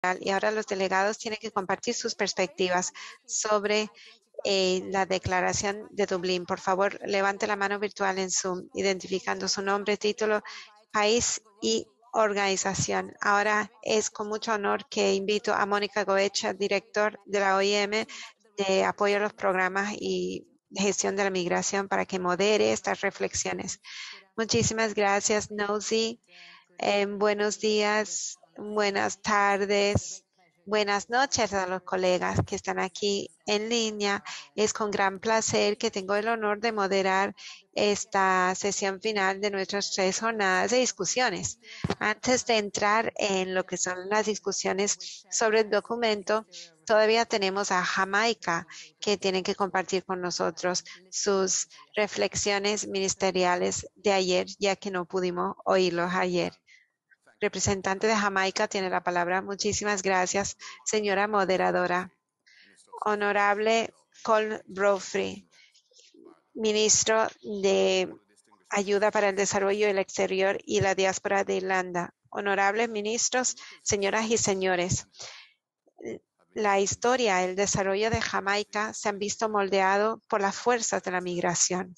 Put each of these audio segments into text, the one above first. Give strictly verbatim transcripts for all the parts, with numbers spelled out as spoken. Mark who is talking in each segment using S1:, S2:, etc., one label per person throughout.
S1: y ahora los delegados tienen que compartir sus perspectivas sobre eh, la declaración de Dublín. Por favor, levante la mano virtual en Zoom, identificando su nombre, título, país y organización. Ahora es con mucho honor que invito a Mónica Goecha, director de la O I M de apoyo a los programas y gestión de la migración, para que modere estas reflexiones. Muchísimas gracias, Nosy. Eh, buenos días, buenas tardes, buenas noches a los colegas que están aquí en línea. Es con gran placer que tengo el honor de moderar esta sesión final de nuestras tres jornadas de discusiones. Antes de entrar en lo que son las discusiones sobre el documento, todavía tenemos a Jamaica, que tienen que compartir con nosotros sus reflexiones ministeriales de ayer, ya que no pudimos oírlos ayer. Representante de Jamaica tiene la palabra. Muchísimas gracias, señora moderadora. Honorable Colm Brophy, ministro de Ayuda para el Desarrollo del Exterior y la Diáspora de Irlanda. Honorables ministros, señoras y señores, la historia y el desarrollo de Jamaica se han visto moldeado por las fuerzas de la migración.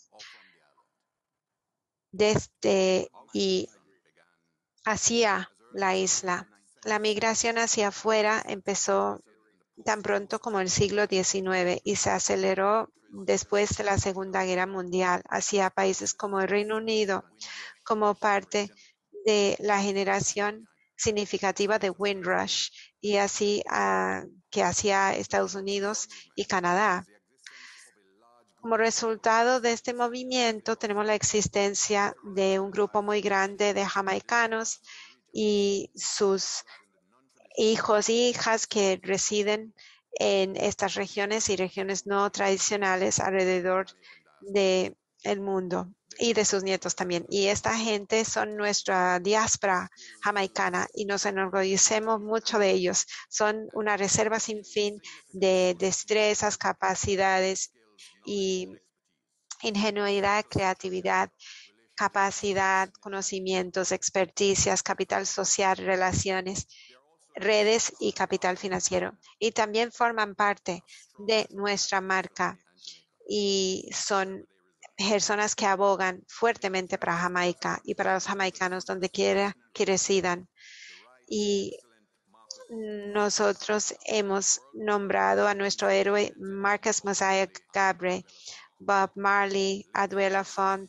S1: Desde y hacia la isla. La migración hacia afuera empezó tan pronto como el siglo diecinueve y se aceleró después de la Segunda Guerra Mundial hacia países como el Reino Unido, como parte de la generación significativa de Windrush, y así uh, que hacia Estados Unidos y Canadá. Como resultado de este movimiento, tenemos la existencia de un grupo muy grande de jamaicanos y sus hijos e hijas que residen en estas regiones y regiones no tradicionales alrededor del mundo, y de sus nietos también. Y esta gente son nuestra diáspora jamaicana y nos enorgullecemos mucho de ellos. Son una reserva sin fin de destrezas, capacidades y ingenuidad, creatividad, capacidad, conocimientos, experticias, capital social, relaciones, redes y capital financiero. Y también forman parte de nuestra marca y son personas que abogan fuertemente para Jamaica y para los jamaicanos donde quiera que residan. Y nosotros hemos nombrado a nuestro héroe Marcus Mosiah Gabre, Bob Marley, Adela Font,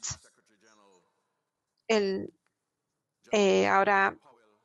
S1: el eh, ahora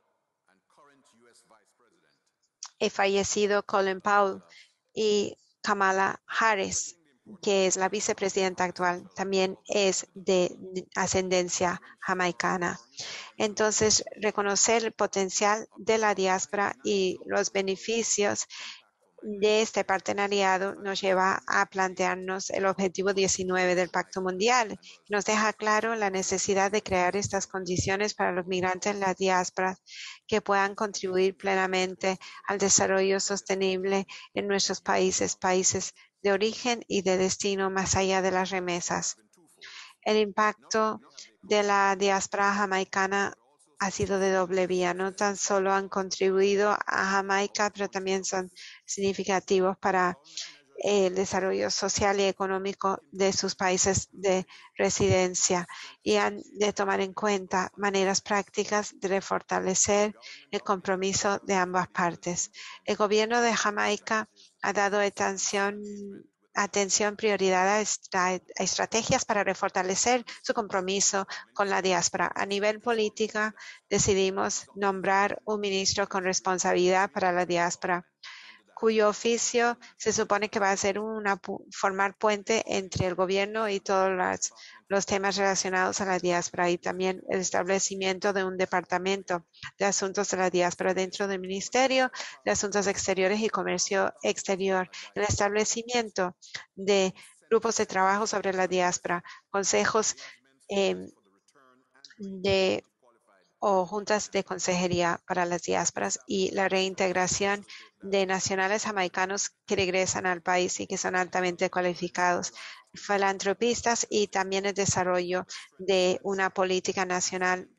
S1: he fallecido Colin Powell, y Kamala Harris, que es la vicepresidenta actual, también es de ascendencia jamaicana. Entonces, reconocer el potencial de la diáspora y los beneficios de este partenariado nos lleva a plantearnos el objetivo diecinueve del Pacto Mundial. Nos deja claro la necesidad de crear estas condiciones para los migrantes en la diáspora que puedan contribuir plenamente al desarrollo sostenible en nuestros países, países de origen y de destino más allá de las remesas. El impacto de la diáspora jamaicana ha sido de doble vía. No tan solo han contribuido a Jamaica, pero también son significativos para el desarrollo social y económico de sus países de residencia, y han de tomar en cuenta maneras prácticas de fortalecer el compromiso de ambas partes. El gobierno de Jamaica ha dado atención atención, prioridad a, estra a estrategias para refortalecer su compromiso con la diáspora. A nivel política, decidimos nombrar un ministro con responsabilidad para la diáspora, cuyo oficio se supone que va a ser una, formar puente entre el gobierno y todos las, los temas relacionados a la diáspora, y también el establecimiento de un departamento de asuntos de la diáspora dentro del Ministerio de Asuntos Exteriores y Comercio Exterior, el establecimiento de grupos de trabajo sobre la diáspora, consejos eh, de o juntas de consejería para las diásporas, y la reintegración de nacionales jamaicanos que regresan al país y que son altamente cualificados, filantropistas, y también el desarrollo de una política nacional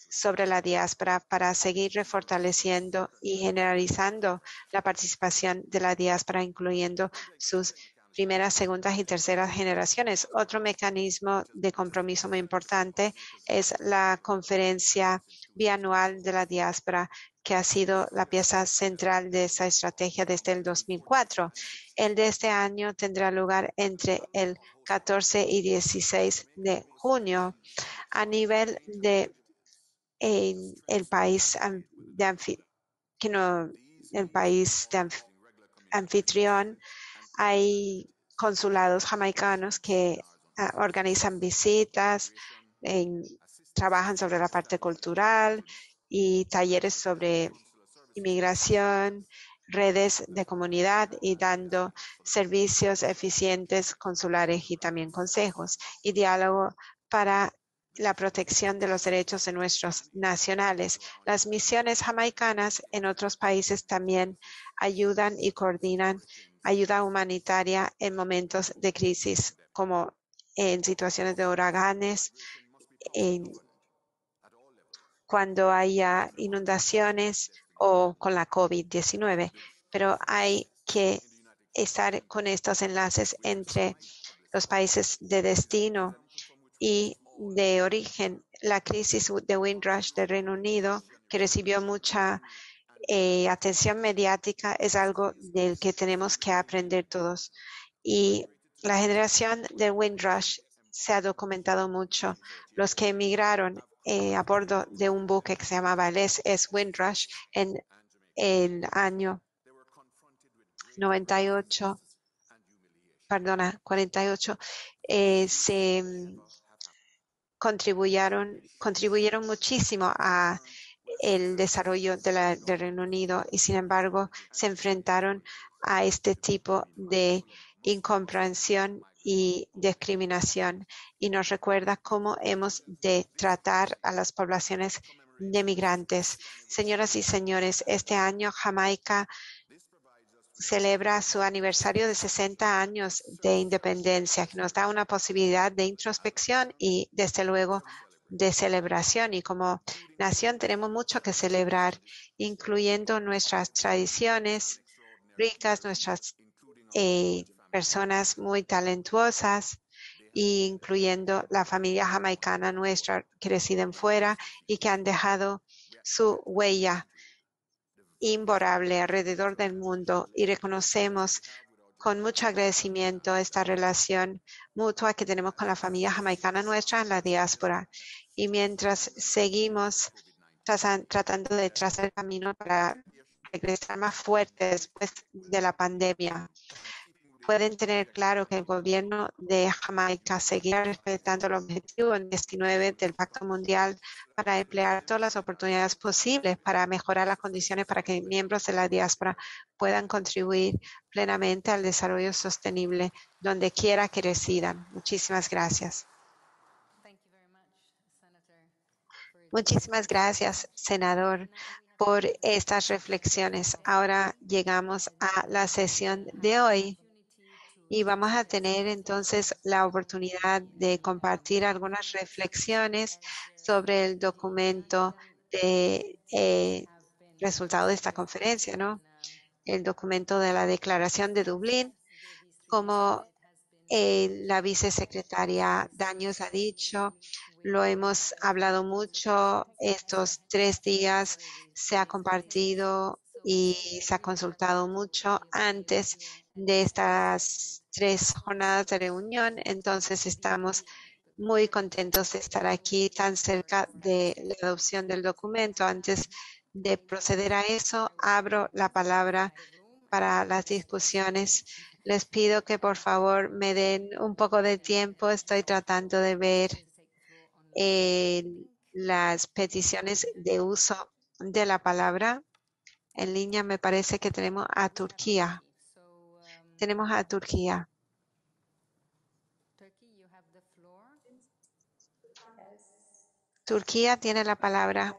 S1: sobre la diáspora para seguir refortaleciendo y generalizando la participación de la diáspora, incluyendo sus primeras, segundas y terceras generaciones. Otro mecanismo de compromiso muy importante es la conferencia bianual de la diáspora, que ha sido la pieza central de esa estrategia desde el dos mil cuatro. El de este año tendrá lugar entre el catorce y dieciséis de junio. A nivel de eh, el país de anfi que no, el país de anf anfitrión, hay consulados jamaicanos que uh, organizan visitas, en, trabajan sobre la parte cultural y talleres sobre inmigración, redes de comunidad y dando servicios eficientes consulares y también consejos y diálogo para la protección de los derechos de nuestros nacionales. Las misiones jamaicanas en otros países también ayudan y coordinan ayuda humanitaria en momentos de crisis, como en situaciones de huracanes, en, cuando haya inundaciones o con la COVID diecinueve. Pero hay que estar con estos enlaces entre los países de destino y de origen. La crisis de Windrush del Reino Unido, que recibió mucha eh, atención mediática, es algo del que tenemos que aprender todos. Y la generación de Windrush se ha documentado mucho. Los que emigraron eh, a bordo de un buque que se llamaba el S S Windrush en el año noventa y ocho, perdona, cuarenta y ocho, eh, se contribuyeron, contribuyeron muchísimo a el desarrollo de la, del Reino Unido y sin embargo se enfrentaron a este tipo de incomprensión y discriminación y nos recuerda cómo hemos de tratar a las poblaciones de migrantes. Señoras y señores, este año Jamaica celebra su aniversario de sesenta años de independencia, que nos da una posibilidad de introspección y, desde luego, de celebración. Y como nación tenemos mucho que celebrar, incluyendo nuestras tradiciones ricas, nuestras eh, personas muy talentuosas, e incluyendo la familia jamaicana nuestra que residen fuera y que han dejado su huella imborrable alrededor del mundo y reconocemos con mucho agradecimiento esta relación mutua que tenemos con la familia jamaicana nuestra en la diáspora. Y mientras seguimos tratando de trazar el camino para regresar más fuertes después de la pandemia, pueden tener claro que el gobierno de Jamaica seguirá respetando el objetivo en diecinueve del Pacto Mundial para emplear todas las oportunidades posibles para mejorar las condiciones para que miembros de la diáspora puedan contribuir plenamente al desarrollo sostenible donde quiera que residan. Muchísimas gracias. Muchísimas gracias, senador, por estas reflexiones. Ahora llegamos a la sesión de hoy. Y vamos a tener entonces la oportunidad de compartir algunas reflexiones sobre el documento de eh, resultado de esta conferencia, ¿no? El documento de la Declaración de Dublín, como eh, la vicesecretaria Daños ha dicho, lo hemos hablado mucho estos tres días, se ha compartido y se ha consultado mucho antes de estas tres jornadas de reunión, entonces estamos muy contentos de estar aquí tan cerca de la adopción del documento. Antes de proceder a eso, abro la palabra para las discusiones. Les pido que por favor me den un poco de tiempo. Estoy tratando de ver eh, las peticiones de uso de la palabra. En línea me parece que tenemos a Turquía. Tenemos a Turquía. Turquía tiene la palabra.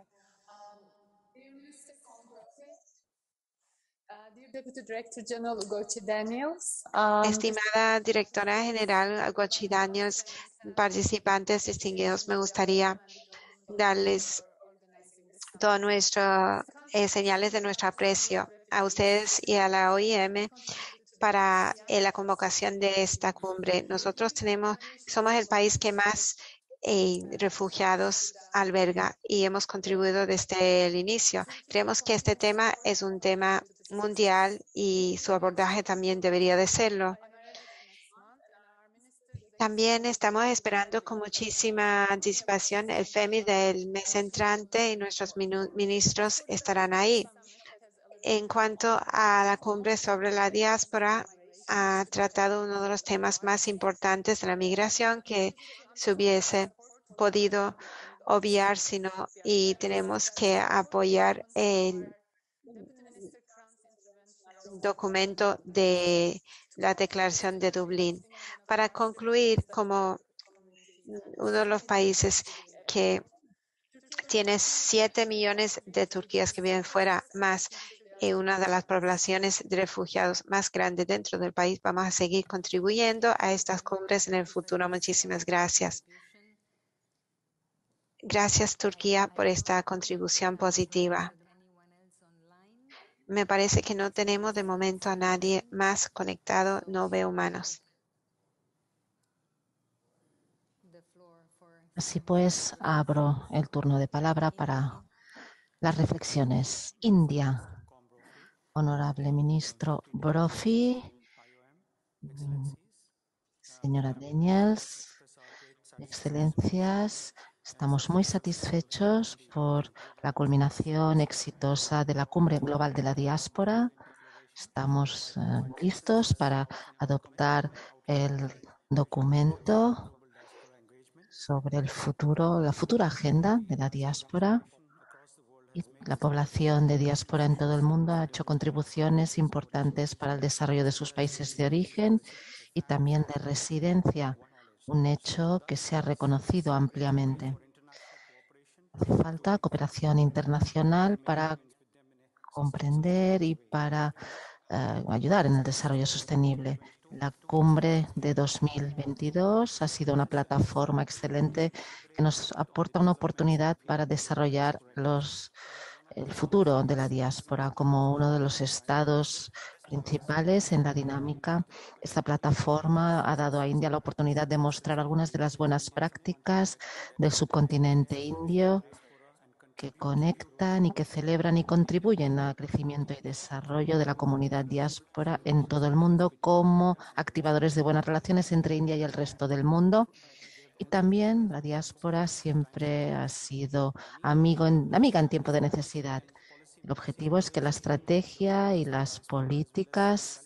S1: Estimada Directora General Gochi Daniels, participantes distinguidos, me gustaría darles todas nuestras eh, señales de nuestro aprecio a ustedes y a la O I M para eh, la convocación de esta cumbre. Nosotros tenemos, somos el país que más eh, refugiados alberga y hemos contribuido desde el inicio. Creemos que este tema es un tema mundial y su abordaje también debería de serlo. También estamos esperando con muchísima anticipación el FEMI del mes entrante y nuestros ministros estarán ahí. En cuanto a la cumbre sobre la diáspora, ha tratado uno de los temas más importantes de la migración que se hubiese podido obviar, sino y tenemos que apoyar el documento de la Declaración de Dublín. Para concluir, como uno de los países que tiene siete millones de turquíes que viven fuera, más eh, una de las poblaciones de refugiados más grandes dentro del país, vamos a seguir contribuyendo a estas cumbres en el futuro. Muchísimas gracias. Gracias, Turquía, por esta contribución positiva. Me parece que no tenemos de momento a nadie más conectado, no veo manos.
S2: Así pues, abro el turno de palabra para las reflexiones. India, honorable ministro Brophy, señora Daniels, excelencias, estamos muy satisfechos por la culminación exitosa de la Cumbre Global de la Diáspora. Estamos eh, listos para adoptar el documento sobre el futuro, la futura agenda de la diáspora. Y la población de diáspora en todo el mundo ha hecho contribuciones importantes para el desarrollo de sus países de origen y también de residencia, un hecho que se ha reconocido ampliamente. Hace falta cooperación internacional para comprender y para uh, ayudar en el desarrollo sostenible. La cumbre de dos mil veintidós ha sido una plataforma excelente que nos aporta una oportunidad para desarrollar los, el futuro de la diáspora como uno de los estados principales en la dinámica. Esta plataforma ha dado a India la oportunidad de mostrar algunas de las buenas prácticas del subcontinente indio que conectan y que celebran y contribuyen al crecimiento y desarrollo de la comunidad diáspora en todo el mundo como activadores de buenas relaciones entre India y el resto del mundo. Y también la diáspora siempre ha sido amigo en, amiga en tiempo de necesidad. El objetivo es que la estrategia y las políticas,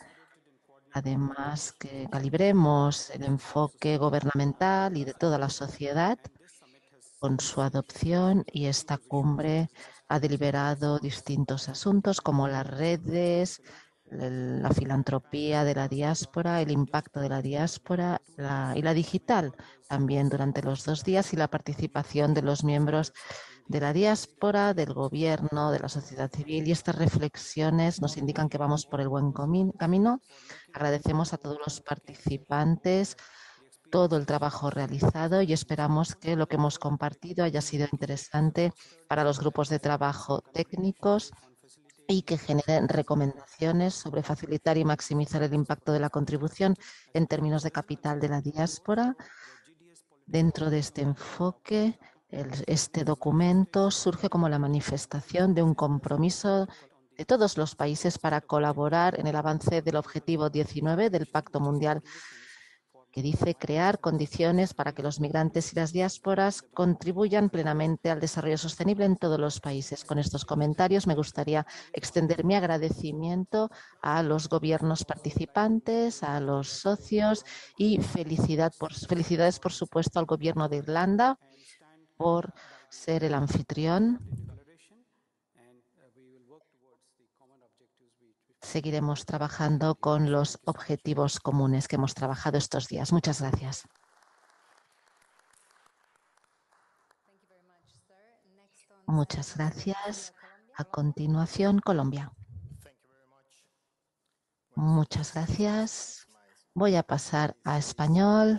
S2: además que calibremos el enfoque gubernamental y de toda la sociedad, con su adopción, y esta cumbre ha deliberado distintos asuntos como las redes, la filantropía de la diáspora, el impacto de la diáspora la, y la digital también durante los dos días y la participación de los miembros de la diáspora, del gobierno, de la sociedad civil, y estas reflexiones nos indican que vamos por el buen camino. Agradecemos a todos los participantes todo el trabajo realizado y esperamos que lo que hemos compartido haya sido interesante para los grupos de trabajo técnicos y que generen recomendaciones sobre facilitar y maximizar el impacto de la contribución en términos de capital de la diáspora. Dentro de este enfoque, el, este documento surge como la manifestación de un compromiso de todos los países para colaborar en el avance del objetivo diecinueve del Pacto Mundial, que dice crear condiciones para que los migrantes y las diásporas contribuyan plenamente al desarrollo sostenible en todos los países. Con estos comentarios me gustaría extender mi agradecimiento a los gobiernos participantes, a los socios y felicidad por, felicidades, por supuesto, al gobierno de Irlanda por ser el anfitrión. Seguiremos trabajando con los objetivos comunes que hemos trabajado estos días. Muchas gracias. Muchas gracias. A continuación, Colombia. Muchas gracias. Voy a pasar a español.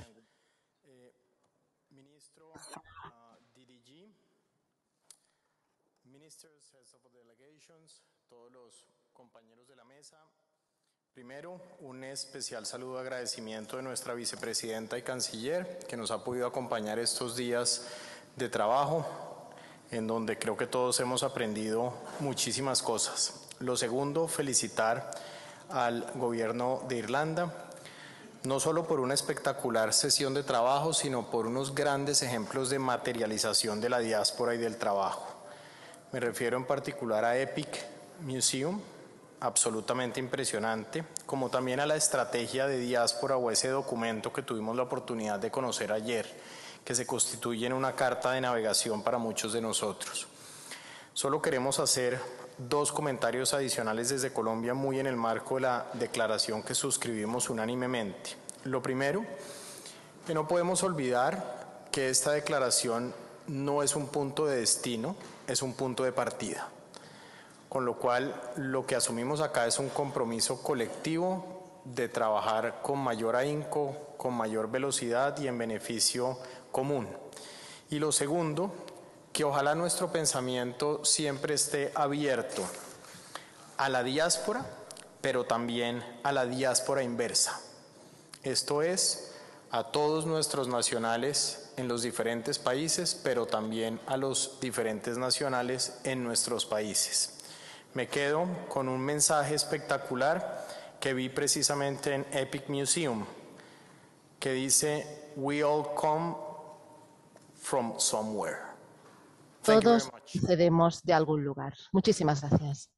S3: mesa. Primero, un especial saludo de agradecimiento de nuestra vicepresidenta y canciller, que nos ha podido acompañar estos días de trabajo, en donde creo que todos hemos aprendido muchísimas cosas. Lo segundo, felicitar al gobierno de Irlanda, no solo por una espectacular sesión de trabajo, sino por unos grandes ejemplos de materialización de la diáspora y del trabajo. Me refiero en particular a Epic Museum, absolutamente impresionante, como también a la estrategia de diáspora o ese documento que tuvimos la oportunidad de conocer ayer, que se constituye en una carta de navegación para muchos de nosotros. Solo queremos hacer dos comentarios adicionales desde Colombia, muy en el marco de la declaración que suscribimos unánimemente. Lo primero, que no podemos olvidar que esta declaración no es un punto de destino, es un punto de partida. Con lo cual, lo que asumimos acá es un compromiso colectivo de trabajar con mayor ahínco, con mayor velocidad y en beneficio común. Y lo segundo, que ojalá nuestro pensamiento siempre esté abierto a la diáspora, pero también a la diáspora inversa. Esto es, a todos nuestros nacionales en los diferentes países, pero también a los diferentes nacionales en nuestros países. Me quedo con un mensaje espectacular que vi precisamente en Epic Museum, que dice, "We all come from somewhere". Thank you very
S2: Todos
S3: much.
S2: procedemos de algún lugar. Muchísimas gracias.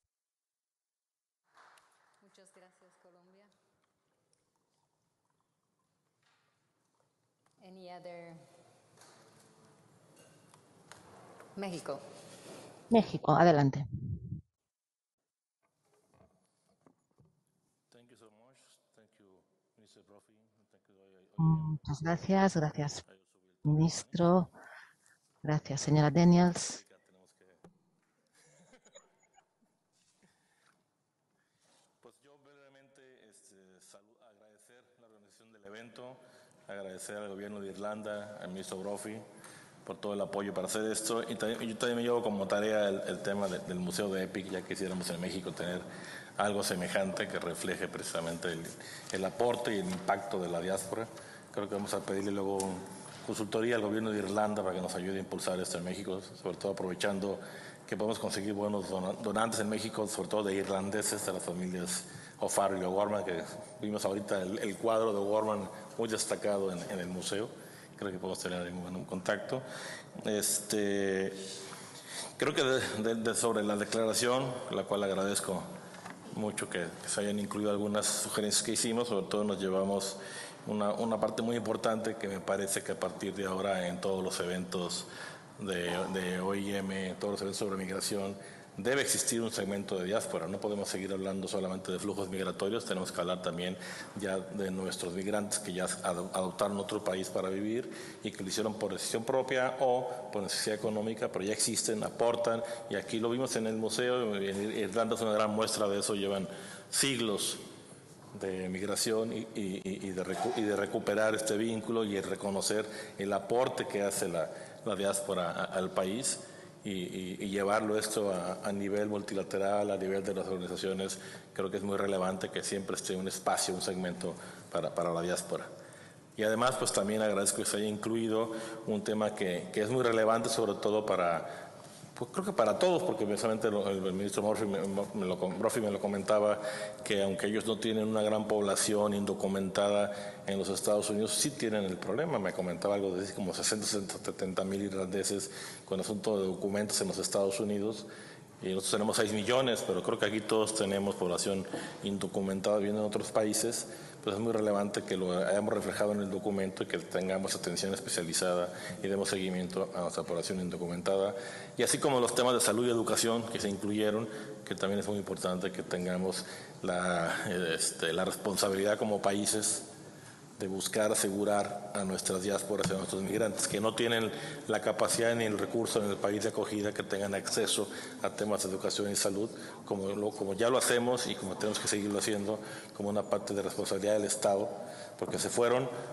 S4: Muchas gracias, Colombia. Any other? México.
S2: México, adelante. Muchas gracias, gracias, ministro. Gracias, señora Daniels.
S5: Pues yo brevemente este, agradecer la organización del evento, agradecer al gobierno de Irlanda, al ministro Brophy, por todo el apoyo para hacer esto. Y también, yo también me llevo como tarea el, el tema de, del Museo de Epic, ya quisiéramos en México tener algo semejante que refleje precisamente el, el aporte y el impacto de la diáspora. Creo que vamos a pedirle luego consultoría al gobierno de Irlanda para que nos ayude a impulsar esto en México, sobre todo aprovechando que podemos conseguir buenos donantes en México, sobre todo de irlandeses, de las familias O'Farrell y O'Gorman, que vimos ahorita el, el cuadro de O'Gorman muy destacado en, en el museo. Creo que podemos tener un contacto. Este, creo que de, de, de sobre la declaración, la cual agradezco mucho que, que se hayan incluido algunas sugerencias que hicimos, sobre todo nos llevamos una, una parte muy importante que me parece que a partir de ahora en todos los eventos de, de O I M, todos los eventos sobre migración, debe existir un segmento de diáspora. No podemos seguir hablando solamente de flujos migratorios, tenemos que hablar también ya de nuestros migrantes que ya adoptaron otro país para vivir y que lo hicieron por decisión propia o por necesidad económica, pero ya existen, aportan, y aquí lo vimos en el museo. Irlanda es una gran muestra de eso, llevan siglos de migración y, y, y, de recu y de recuperar este vínculo y el reconocer el aporte que hace la, la diáspora a, al país. Y, y, y llevarlo esto a, a nivel multilateral, a nivel de las organizaciones, creo que es muy relevante que siempre esté un espacio, un segmento para, para la diáspora. Y además, pues también agradezco que se haya incluido un tema que, que es muy relevante, sobre todo para, pues creo que para todos, porque precisamente el, el ministro Murphy me, me, lo, Murphy me lo comentaba, que aunque ellos no tienen una gran población indocumentada en los Estados Unidos, sí tienen el problema. Me comentaba algo de como sesenta, setenta mil irlandeses con asunto de documentos en los Estados Unidos. Y nosotros tenemos seis millones, pero creo que aquí todos tenemos población indocumentada viviendo en otros países. Pues es muy relevante que lo hayamos reflejado en el documento y que tengamos atención especializada y demos seguimiento a nuestra población indocumentada. Y así como los temas de salud y educación que se incluyeron, que también es muy importante que tengamos la, este, la responsabilidad como países de buscar asegurar a nuestras diásporas y a nuestros migrantes que no tienen la capacidad ni el recurso en el país de acogida, que tengan acceso a temas de educación y salud, como, lo, como ya lo hacemos y como tenemos que seguirlo haciendo como una parte de responsabilidad del Estado, porque se fueron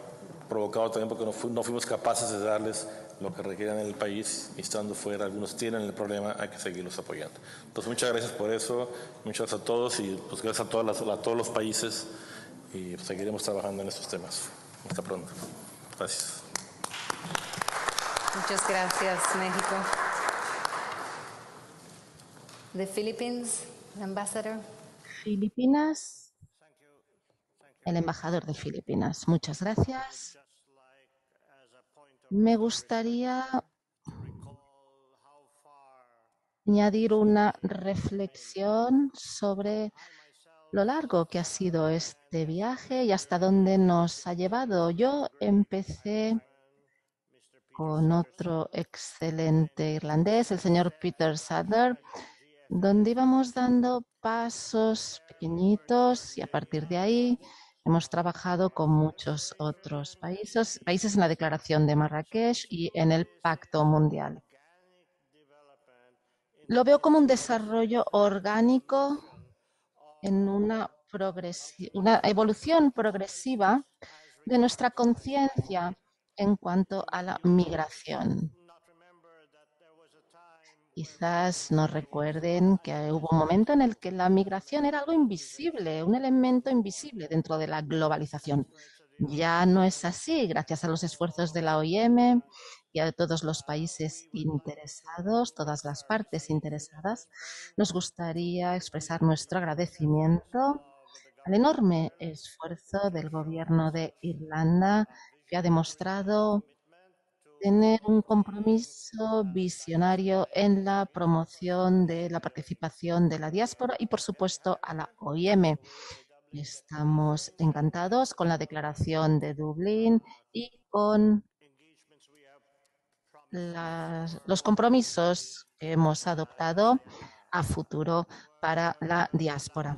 S5: provocado también porque no, fu no fuimos capaces de darles lo que requerían en el país, y estando fuera algunos tienen el problema, hay que seguirlos apoyando. Entonces, muchas gracias por eso, muchas gracias a todos y pues gracias a, todas las, a todos los países, y pues, seguiremos trabajando en estos temas. Hasta pronto. Gracias.
S4: Muchas gracias, México. The Philippines, Ambassador.
S2: Filipinas, el embajador de Filipinas. Muchas gracias. Me gustaría añadir una reflexión sobre lo largo que ha sido este viaje y hasta dónde nos ha llevado. Yo empecé con otro excelente irlandés, el señor Peter Sadler, donde íbamos dando pasos pequeñitos y a partir de ahí hemos trabajado con muchos otros países, países en la Declaración de Marrakech y en el Pacto Mundial. Lo veo como un desarrollo orgánico en una, una evolución progresiva de nuestra conciencia en cuanto a la migración. Quizás nos recuerden que hubo un momento en el que la migración era algo invisible, un elemento invisible dentro de la globalización. Ya no es así, gracias a los esfuerzos de la O I M y a todos los países interesados, todas las partes interesadas. Nos gustaría expresar nuestro agradecimiento al enorme esfuerzo del Gobierno de Irlanda, que ha demostrado tener un compromiso visionario en la promoción de la participación de la diáspora y, por supuesto, a la O I M. Estamos encantados con la Declaración de Dublín y con las, los compromisos que hemos adoptado a futuro para la diáspora.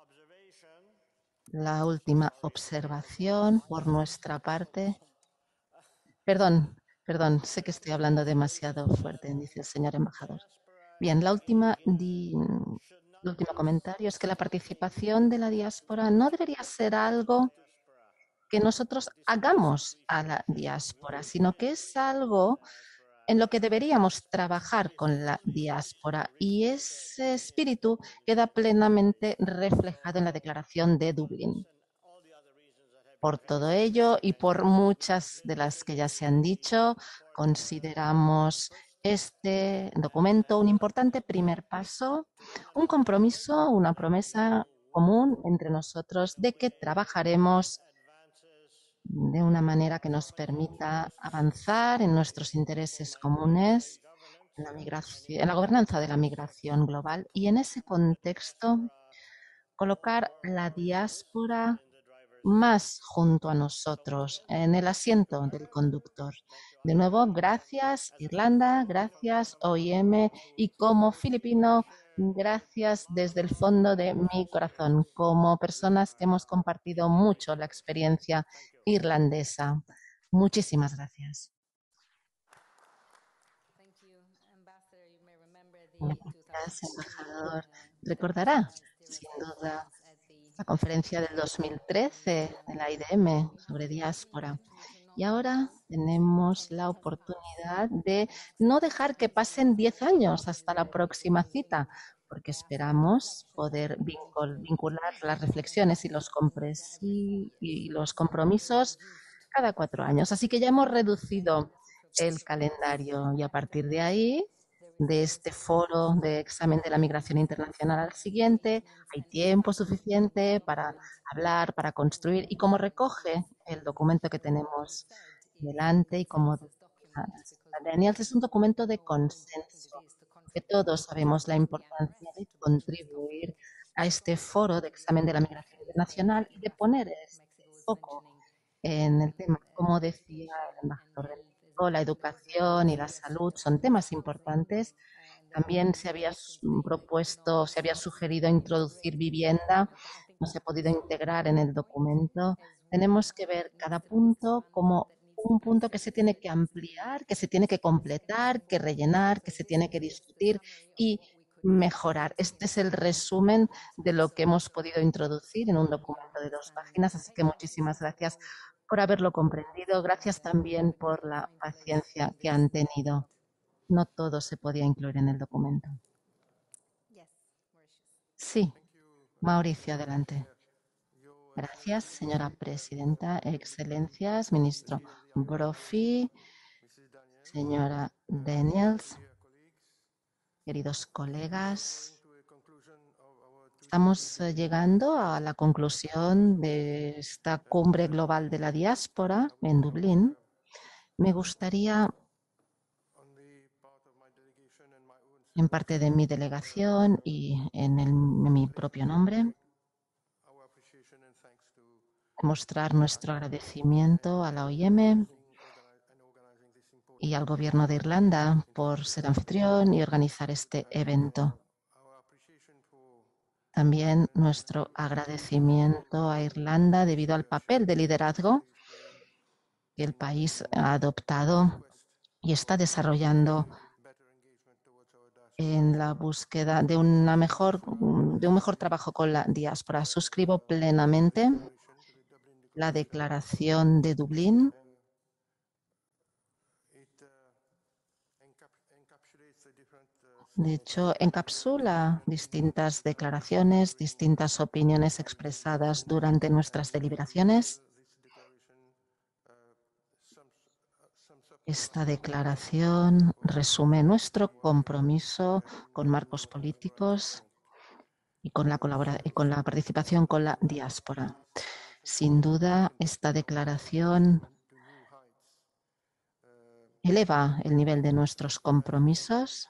S2: La última observación por nuestra parte. Perdón. Perdón, sé que estoy hablando demasiado fuerte, dice el señor embajador. Bien, la última, di, el último comentario es que la participación de la diáspora no debería ser algo que nosotros hagamos a la diáspora, sino que es algo en lo que deberíamos trabajar con la diáspora, y ese espíritu queda plenamente reflejado en la Declaración de Dublín. Por todo ello y por muchas de las que ya se han dicho, consideramos este documento un importante primer paso, un compromiso, una promesa común entre nosotros de que trabajaremos de una manera que nos permita avanzar en nuestros intereses comunes, en la, migración, en la gobernanza de la migración global, y en ese contexto colocar la diáspora más junto a nosotros, en el asiento del conductor. De nuevo, gracias Irlanda, gracias O I M, y como filipino, gracias desde el fondo de mi corazón, como personas que hemos compartido mucho la experiencia irlandesa. Muchísimas gracias. Gracias, embajador. Recordará, sin duda, la conferencia del dos mil trece de la I D M sobre diáspora. Y ahora tenemos la oportunidad de no dejar que pasen diez años hasta la próxima cita, porque esperamos poder vincular las reflexiones y los, y los compromisos cada cuatro años. Así que ya hemos reducido el calendario y a partir de ahí, de este foro de examen de la migración internacional al siguiente, hay tiempo suficiente para hablar, para construir, y como recoge el documento que tenemos delante y como Daniel, es un documento de consenso, que todos sabemos la importancia de contribuir a este foro de examen de la migración internacional y de poner este foco en el tema, como decía el embajador del la educación y la salud son temas importantes. También se había propuesto, se había sugerido introducir vivienda, no se ha podido integrar en el documento. Tenemos que ver cada punto como un punto que se tiene que ampliar, que se tiene que completar, que rellenar, que se tiene que discutir y mejorar. Este es el resumen de lo que hemos podido introducir en un documento de dos páginas, así que muchísimas gracias por haberlo comprendido. Gracias también por la paciencia que han tenido. No todo se podía incluir en el documento. Sí, Mauricio, adelante. Gracias, señora presidenta. Excelencias, ministro Brophy, señora Daniels, queridos colegas. Estamos llegando a la conclusión de esta cumbre global de la diáspora en Dublín. Me gustaría, en parte de mi delegación y en, el, en mi propio nombre, mostrar nuestro agradecimiento a la O I M y al Gobierno de Irlanda por ser anfitrión y organizar este evento. También nuestro agradecimiento a Irlanda debido al papel de liderazgo que el país ha adoptado y está desarrollando en la búsqueda de, una mejor, de un mejor trabajo con la diáspora. Suscribo plenamente la Declaración de Dublín. De hecho, encapsula distintas declaraciones, distintas opiniones expresadas durante nuestras deliberaciones. Esta declaración resume nuestro compromiso con marcos políticos y con la, colabora- y con la participación con la diáspora. Sin duda, esta declaración eleva el nivel de nuestros compromisos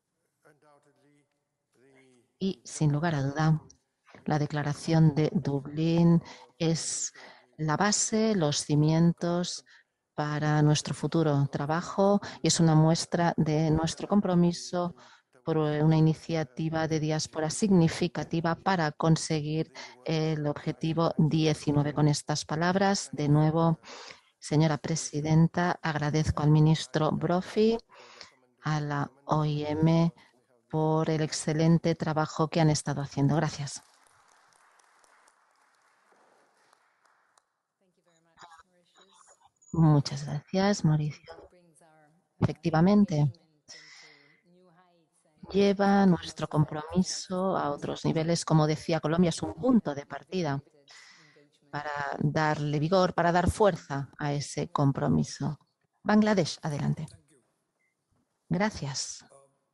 S2: y, sin lugar a duda, la Declaración de Dublín es la base, los cimientos para nuestro futuro trabajo y es una muestra de nuestro compromiso por una iniciativa de diáspora significativa para conseguir el objetivo diecinueve. Con estas palabras, de nuevo, señora presidenta, agradezco al ministro Brophy, a la O I M, por el excelente trabajo que han estado haciendo. Gracias. Muchas gracias, Mauricio. Efectivamente, lleva nuestro compromiso a otros niveles. Como decía, Colombia es un punto de partida para darle vigor, para dar fuerza a ese compromiso. Bangladesh, adelante. Gracias.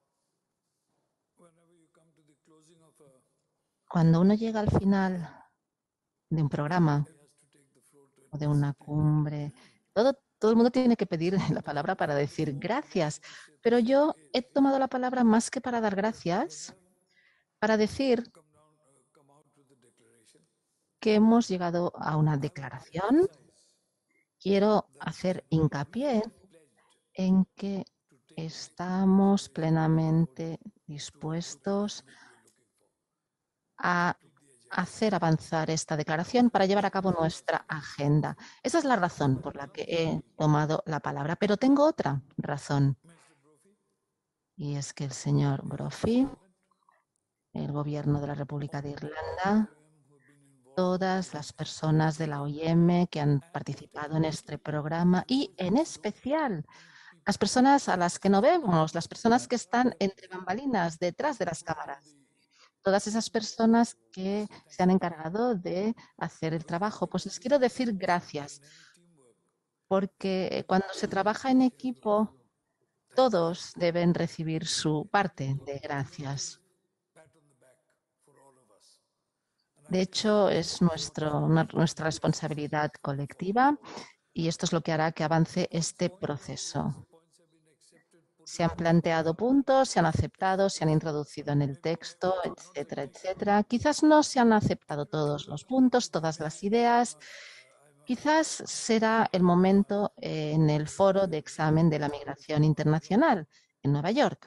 S2: Cuando uno llega al final de un programa o de una cumbre, todo, todo el mundo tiene que pedir la palabra para decir gracias. Pero yo he tomado la palabra más que para dar gracias, para decir que hemos llegado a una declaración. Quiero hacer hincapié en que estamos plenamente dispuestos a hacer avanzar esta declaración para llevar a cabo nuestra agenda. Esa es la razón por la que he tomado la palabra, pero tengo otra razón. Y es que el señor Brophy, el Gobierno de la República de Irlanda, todas las personas de la O I M que han participado en este programa y, en especial, las personas a las que no vemos, las personas que están entre bambalinas, detrás de las cámaras. Todas esas personas que se han encargado de hacer el trabajo. Pues les quiero decir gracias, porque cuando se trabaja en equipo, todos deben recibir su parte de gracias. De hecho, es nuestro, nuestra responsabilidad colectiva y esto es lo que hará que avance este proceso. Se han planteado puntos, se han aceptado, se han introducido en el texto, etcétera, etcétera. Quizás no se han aceptado todos los puntos, todas las ideas. Quizás será el momento en el foro de examen de la migración internacional en Nueva York.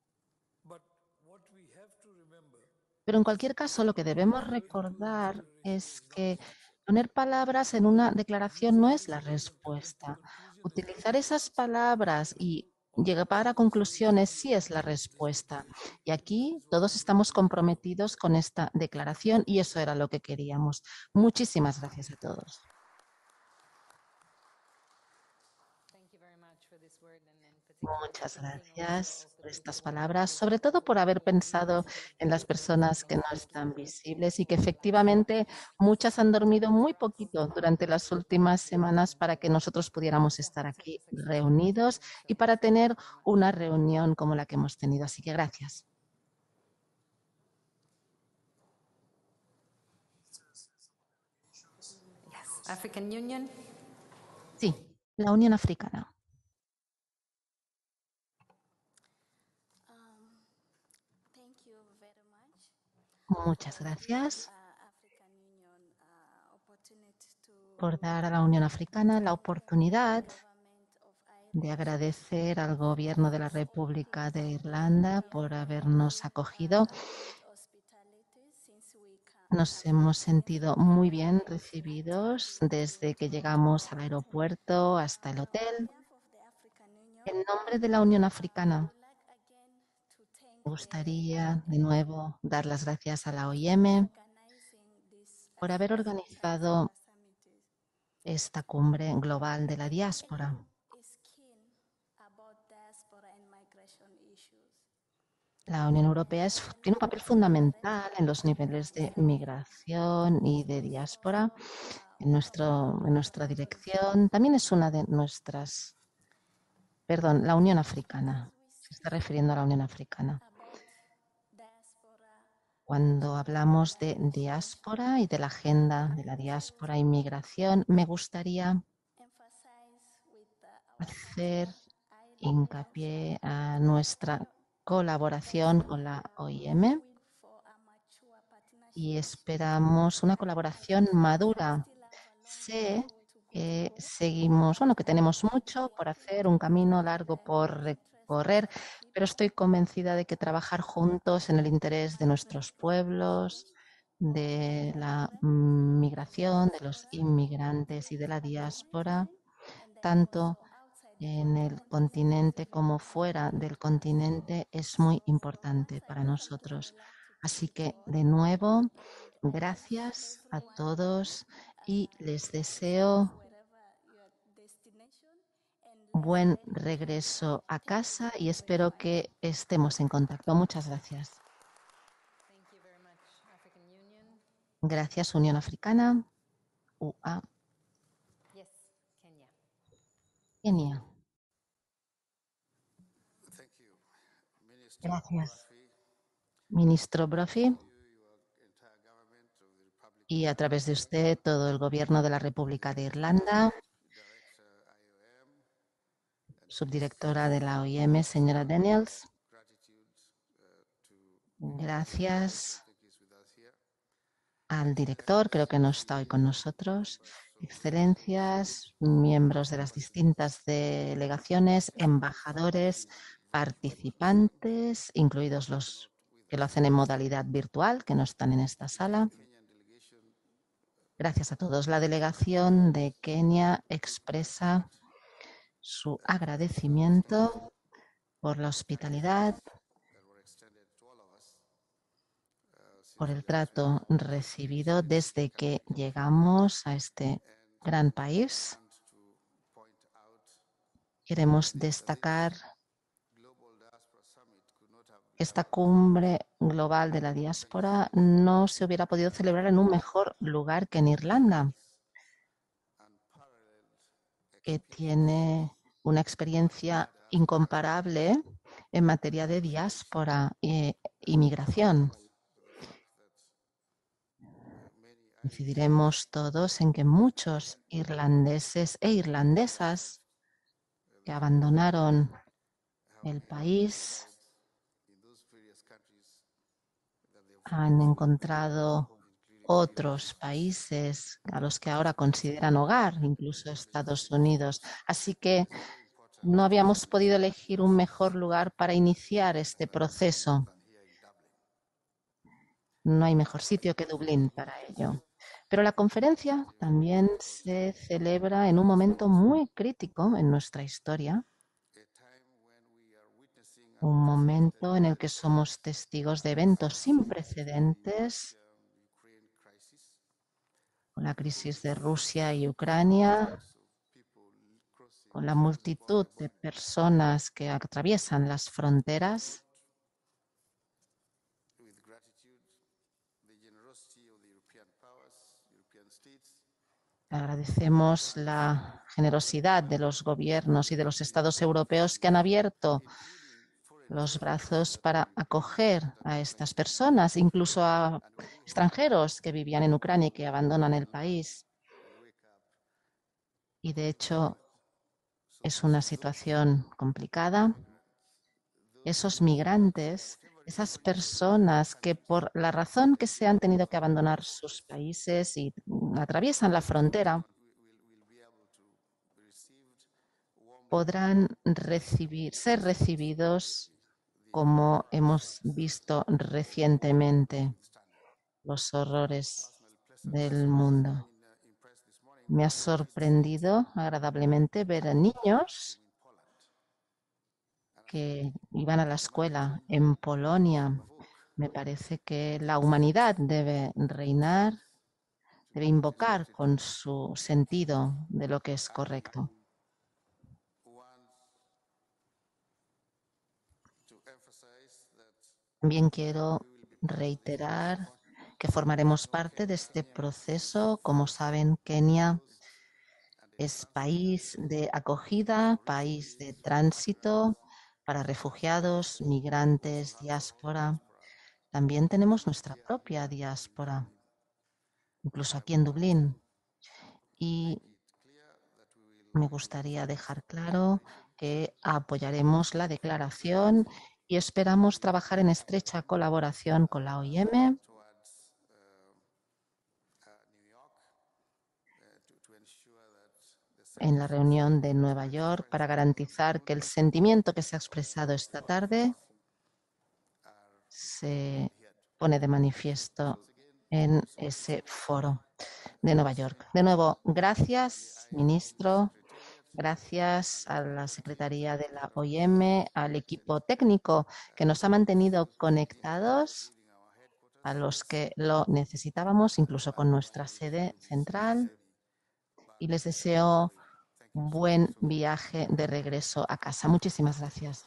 S2: Pero en cualquier caso, lo que debemos recordar es que poner palabras en una declaración no es la respuesta. Utilizar esas palabras y llegar a conclusiones sí es la respuesta. Y aquí todos estamos comprometidos con esta declaración y eso era lo que queríamos. Muchísimas gracias a todos. Muchas gracias por estas palabras, sobre todo por haber pensado en las personas que no están visibles y que efectivamente muchas han dormido muy poquito durante las últimas semanas para que nosotros pudiéramos estar aquí reunidos y para tener una reunión como la que hemos tenido. Así que gracias.
S4: Yes. African Union.
S2: Sí, la Unión Africana. Muchas gracias por dar a la Unión Africana la oportunidad de agradecer al Gobierno de la República de Irlanda por habernos acogido. Nos hemos sentido muy bien recibidos desde que llegamos al aeropuerto hasta el hotel. En nombre de la Unión Africana, me gustaría de nuevo dar las gracias a la O I M por haber organizado esta cumbre global de la diáspora. La Unión Europea es, tiene un papel fundamental en los niveles de migración y de diáspora en, nuestro, en nuestra dirección. También es una de nuestras, perdón, la Unión Africana. Se está refiriendo a la Unión Africana. Cuando hablamos de diáspora y de la agenda de la diáspora e inmigración, me gustaría hacer hincapié a nuestra colaboración con la O I M y esperamos una colaboración madura. Sé que seguimos, bueno, que tenemos mucho por hacer, un camino largo por recorrer, pero estoy convencida de que trabajar juntos en el interés de nuestros pueblos, de la migración, de los inmigrantes y de la diáspora, tanto en el continente como fuera del continente, es muy importante para nosotros. Así que, de nuevo, gracias a todos y les deseo buen regreso a casa y espero que estemos en contacto. Muchas gracias. Gracias, Unión Africana. U A. Kenia. Gracias, ministro Brophy, y a través de usted todo el Gobierno de la República de Irlanda, subdirectora de la O I M, señora Daniels. Gracias al director, creo que no está hoy con nosotros. Excelencias, miembros de las distintas delegaciones, embajadores, participantes, incluidos los que lo hacen en modalidad virtual, que no están en esta sala. Gracias a todos. La delegación de Kenia expresa su agradecimiento por la hospitalidad, por el trato recibido desde que llegamos a este gran país. Queremos destacar que esta cumbre global de la diáspora no se hubiera podido celebrar en un mejor lugar que en Irlanda, que tiene una experiencia incomparable en materia de diáspora e inmigración. Coincidiremos todos en que muchos irlandeses e irlandesas que abandonaron el país han encontrado otros países a los que ahora consideran hogar, incluso Estados Unidos. Así que no habíamos podido elegir un mejor lugar para iniciar este proceso. No hay mejor sitio que Dublín para ello. Pero la conferencia también se celebra en un momento muy crítico en nuestra historia, un momento en el que somos testigos de eventos sin precedentes, con la crisis de Rusia y Ucrania, con la multitud de personas que atraviesan las fronteras, agradecemos la generosidad de los gobiernos y de los estados europeos que han abierto los brazos para acoger a estas personas, incluso a extranjeros que vivían en Ucrania y que abandonan el país. Y de hecho es una situación complicada. Esos migrantes, esas personas que por la razón que sea han tenido que abandonar sus países y atraviesan la frontera, podrán recibir, ser recibidos como hemos visto recientemente los horrores del mundo. Me ha sorprendido agradablemente ver a niños que iban a la escuela en Polonia. Me parece que la humanidad debe reinar, debe invocar con su sentido de lo que es correcto. También quiero reiterar que formaremos parte de este proceso. Como saben, Kenia es país de acogida, país de tránsito para refugiados, migrantes, diáspora. También tenemos nuestra propia diáspora, incluso aquí en Dublín. Y me gustaría dejar claro que apoyaremos la declaración y esperamos trabajar en estrecha colaboración con la O I M en la reunión de Nueva York para garantizar que el sentimiento que se ha expresado esta tarde se pone de manifiesto en ese foro de Nueva York. De nuevo, gracias, ministro. Gracias a la Secretaría de la O I M, al equipo técnico que nos ha mantenido conectados, a los que lo necesitábamos, incluso con nuestra sede central. Y les deseo un buen viaje de regreso a casa. Muchísimas gracias.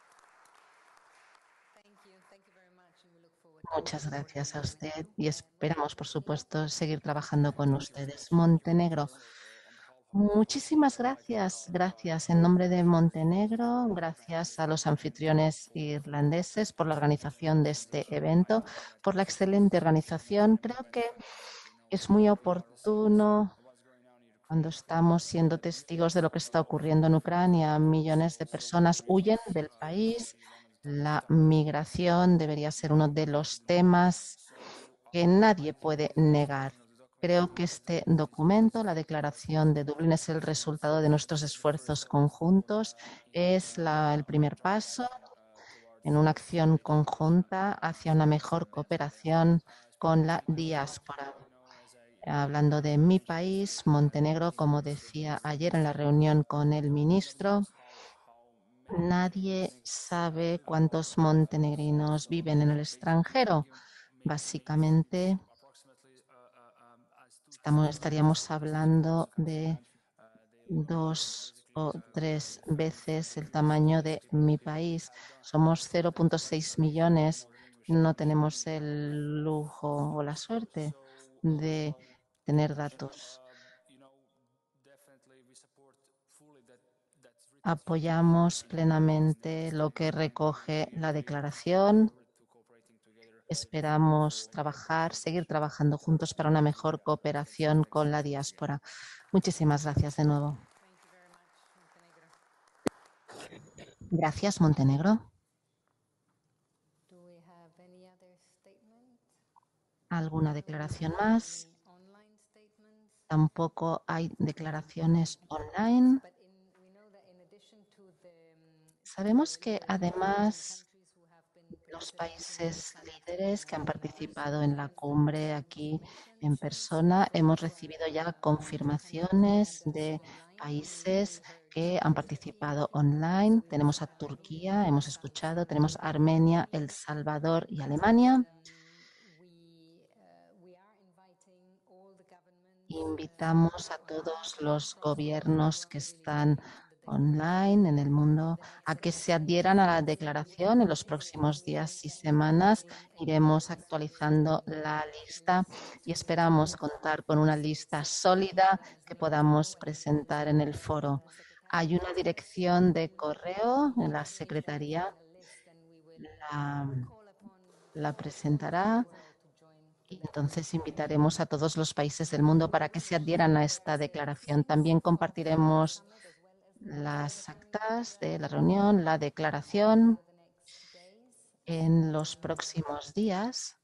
S2: Muchas gracias a usted y esperamos, por supuesto, seguir trabajando con ustedes. Montenegro. Muchísimas gracias. Gracias en nombre de Montenegro. Gracias a los anfitriones irlandeses por la organización de este evento, por la excelente organización. Creo que es muy oportuno cuando estamos siendo testigos de lo que está ocurriendo en Ucrania. Millones de personas huyen del país. La migración debería ser uno de los temas que nadie puede negar. Creo que este documento, la Declaración de Dublín, es el resultado de nuestros esfuerzos conjuntos. Es la, el primer paso en una acción conjunta hacia una mejor cooperación con la diáspora. Hablando de mi país, Montenegro, como decía ayer en la reunión con el ministro, nadie sabe cuántos montenegrinos viven en el extranjero. Básicamente, estamos, estaríamos hablando de dos o tres veces el tamaño de mi país. Somos cero punto seis millones. No tenemos el lujo o la suerte de tener datos. Apoyamos plenamente lo que recoge la declaración. Esperamos trabajar, seguir trabajando juntos para una mejor cooperación con la diáspora. Muchísimas gracias de nuevo. Gracias, Montenegro. ¿Alguna declaración más? Tampoco hay declaraciones online. Sabemos que además los países líderes que han participado en la cumbre aquí en persona, hemos recibido ya confirmaciones de países que han participado online. Tenemos a Turquía, hemos escuchado, tenemos a Armenia, El Salvador y Alemania. Invitamos a todos los gobiernos que están online en el mundo a que se adhieran a la declaración. En los próximos días y semanas iremos actualizando la lista y esperamos contar con una lista sólida que podamos presentar en el foro. Hay una dirección de correo en la secretaría, la, la presentará y entonces invitaremos a todos los países del mundo para que se adhieran a esta declaración. También compartiremos las actas de la reunión, la declaración en los próximos días.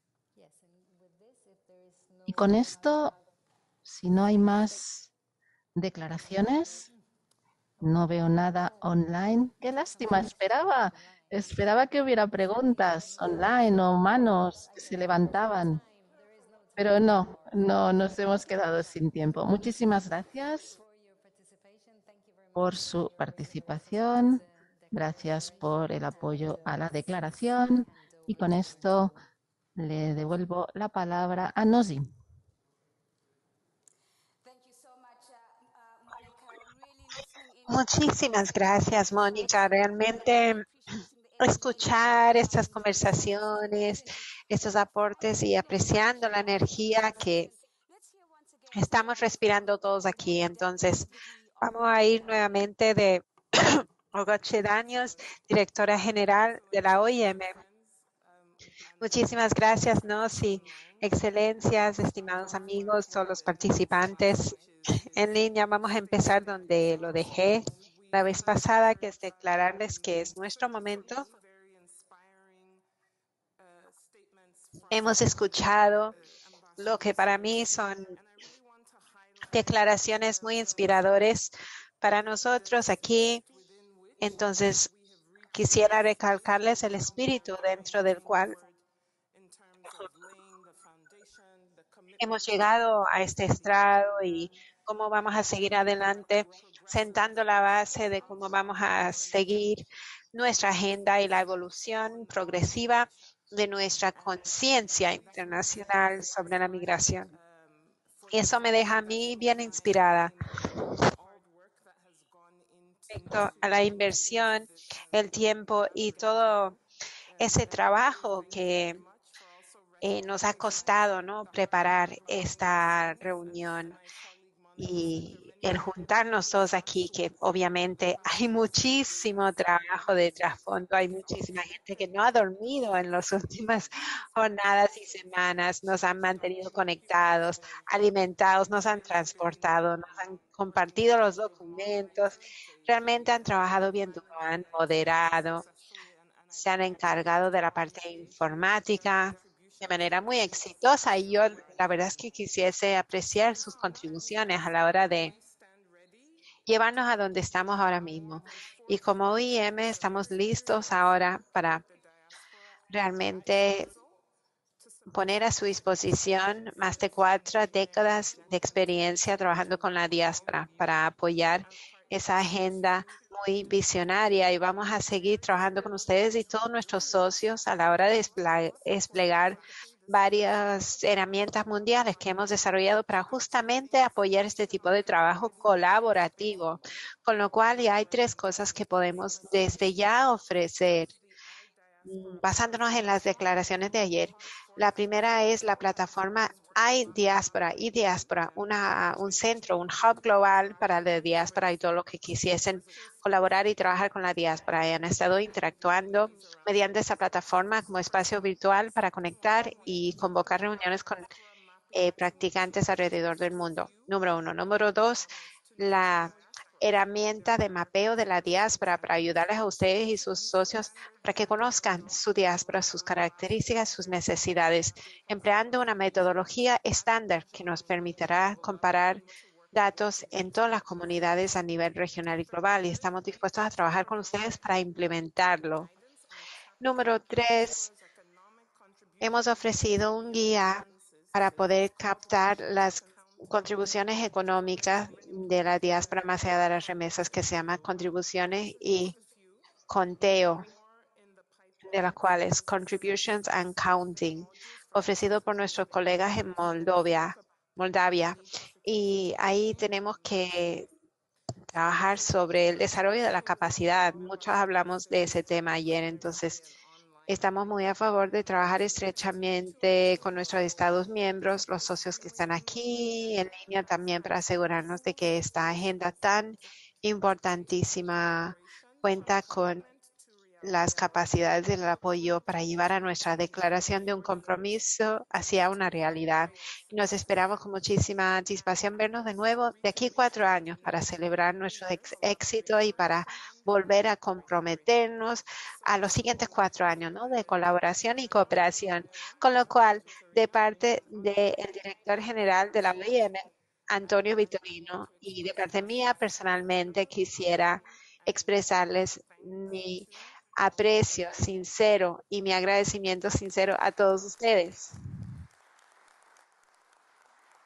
S2: Y con esto, si no hay más declaraciones, no veo nada online. ¡Qué lástima! Esperaba, esperaba que hubiera preguntas online o manos que se levantaban. Pero no, no nos hemos quedado sin tiempo. Muchísimas gracias por su participación. Gracias por el apoyo a la declaración. Y con esto le devuelvo la palabra a Nosy.
S1: Muchísimas gracias, Mónica. Realmente escuchar estas conversaciones, estos aportes y apreciando la energía que estamos respirando todos aquí. Entonces, vamos a ir nuevamente de Olga Chedanios, directora general de la O I M. Muchísimas gracias, Nosy, excelencias, estimados amigos, todos los participantes en línea. Vamos a empezar donde lo dejé la vez pasada, que es declararles que es nuestro momento. Hemos escuchado lo que para mí son declaraciones muy inspiradoras para nosotros aquí. Entonces, quisiera recalcarles el espíritu dentro del cual hemos llegado a este estrado y cómo vamos a seguir adelante, sentando la base de cómo vamos a seguir nuestra agenda y la evolución progresiva de nuestra conciencia internacional sobre la migración. Y eso me deja a mí bien inspirada. Respecto a la inversión, el tiempo y todo ese trabajo que eh, nos ha costado, ¿no?, preparar esta reunión y el juntarnos todos aquí, que obviamente hay muchísimo trabajo de trasfondo, hay muchísima gente que no ha dormido en las últimas jornadas y semanas, nos han mantenido conectados, alimentados, nos han transportado, nos han compartido los documentos, realmente han trabajado bien duro, han moderado, se han encargado de la parte informática de manera muy exitosa y yo la verdad es que quisiese apreciar sus contribuciones a la hora de llevarnos a donde estamos ahora mismo. Y como O I M estamos listos ahora para realmente poner a su disposición más de cuatro décadas de experiencia trabajando con la diáspora para apoyar esa agenda muy visionaria y vamos a seguir trabajando con ustedes y todos nuestros socios a la hora de desplegar varias herramientas mundiales que hemos desarrollado para justamente apoyar este tipo de trabajo colaborativo, con lo cual ya hay tres cosas que podemos desde ya ofrecer basándonos en las declaraciones de ayer. La primera es la plataforma iDiaspora, iDiaspora, una, un centro, un hub global para la diáspora y todo lo que quisiesen colaborar y trabajar con la diáspora. Y han estado interactuando mediante esa plataforma como espacio virtual para conectar y convocar reuniones con eh, practicantes alrededor del mundo. Número uno. Número dos, la herramienta de mapeo de la diáspora para ayudarles a ustedes y sus socios para que conozcan su diáspora, sus características, sus necesidades, empleando una metodología estándar que nos permitirá comparar datos en todas las comunidades a nivel regional y global y estamos dispuestos a trabajar con ustedes para implementarlo. Número tres, hemos ofrecido un guía para poder captar las contribuciones económicas de la diáspora más allá de las remesas, que se llama contribuciones y conteo, de las cuales Contributions and Counting, ofrecido por nuestros colegas en Moldavia. Moldavia. Y ahí tenemos que trabajar sobre el desarrollo de la capacidad. Muchos hablamos de ese tema ayer, entonces estamos muy a favor de trabajar estrechamente con nuestros Estados miembros, los socios que están aquí en línea también, para asegurarnos de que esta agenda tan importantísima cuenta con las capacidades del apoyo para llevar a nuestra declaración de un compromiso hacia una realidad. Nos esperamos con muchísima anticipación vernos de nuevo de aquí cuatro años para celebrar nuestro ex éxito y para volver a comprometernos a los siguientes cuatro años, ¿no?, de colaboración y cooperación. Con lo cual, de parte del director general de la O I M, Antonio Vitorino, y de parte mía personalmente, quisiera expresarles mi aprecio sincero y mi agradecimiento sincero a todos ustedes.